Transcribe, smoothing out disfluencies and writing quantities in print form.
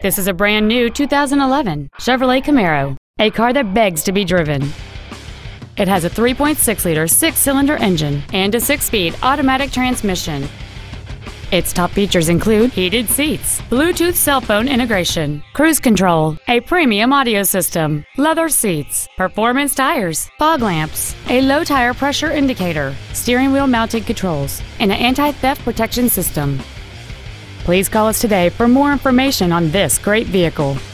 This is a brand new 2011 Chevrolet Camaro, a car that begs to be driven. It has a 3.6-liter six-cylinder engine and a 6-speed automatic transmission. Its top features include heated seats, Bluetooth cell phone integration, cruise control, a premium audio system, leather seats, performance tires, fog lamps, a low tire pressure indicator, steering wheel mounted controls, and an anti-theft protection system. Please call us today for more information on this great vehicle.